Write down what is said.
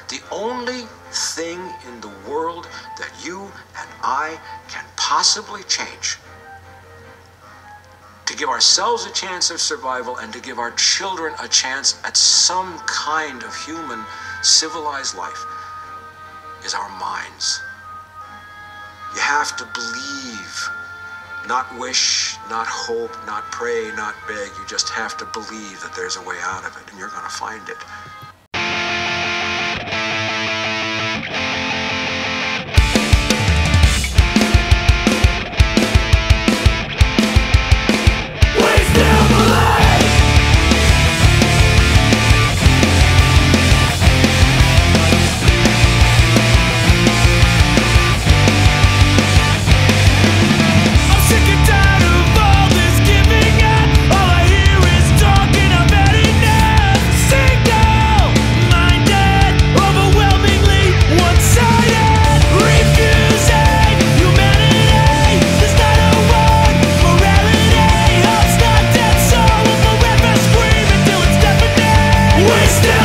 The only thing in the world that you and I can possibly change to give ourselves a chance of survival and to give our children a chance at some kind of human, civilized life is our minds. You have to believe, not wish, not hope, not pray, not beg. You just have to believe that there's a way out of it, and you're going to find it. We still